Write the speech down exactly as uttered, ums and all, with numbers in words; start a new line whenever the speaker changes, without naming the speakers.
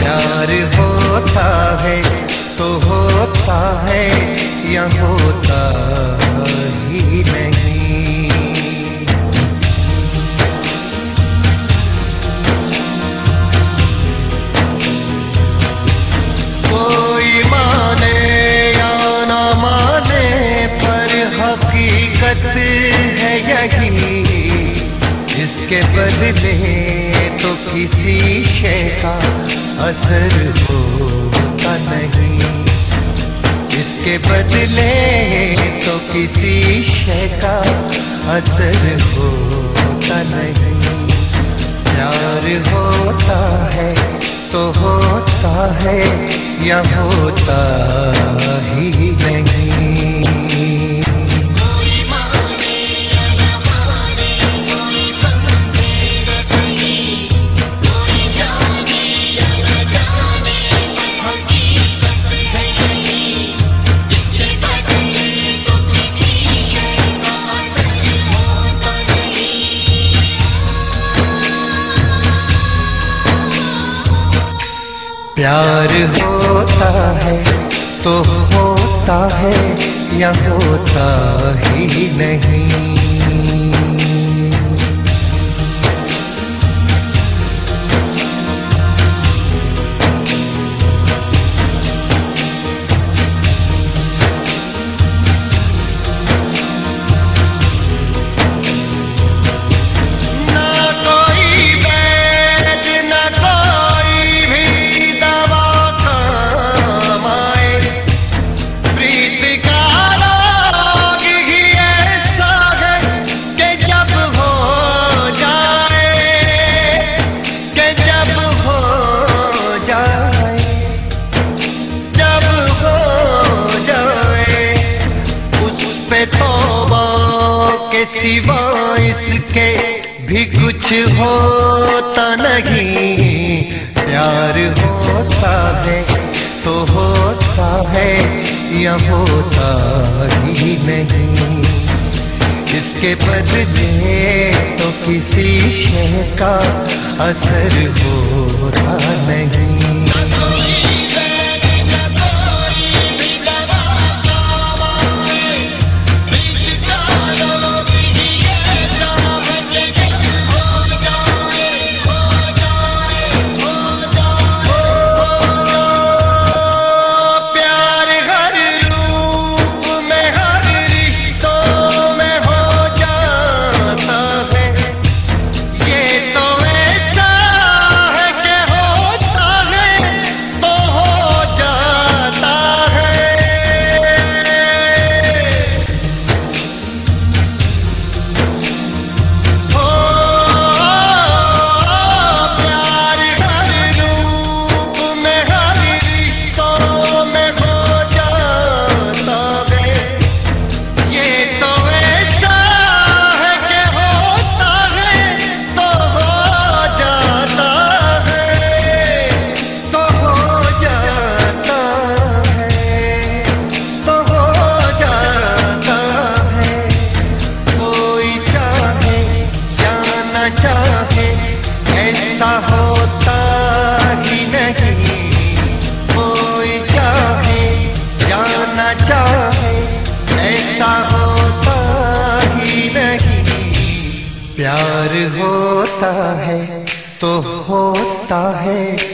प्यार होता है तो होता है या होता ही नहीं। कोई माने या ना माने पर हकीकत है यही, इसके बदले तो किसी शय का असर होता नहीं। इसके बदले तो किसी शय का असर होता नहीं। प्यार होता है तो होता है या होता ही नहीं। प्यार होता है तो होता है या होता ही नहीं। सिवा इसके भी कुछ होता नहीं। प्यार होता है तो होता है या होता ही नहीं। इसके बदले तो किसी शय का असर होता नहीं। चाहे ऐसा होता ही नहीं। कोई चाहे या न चाहे ऐसा होता ही नहीं। प्यार होता है तो होता है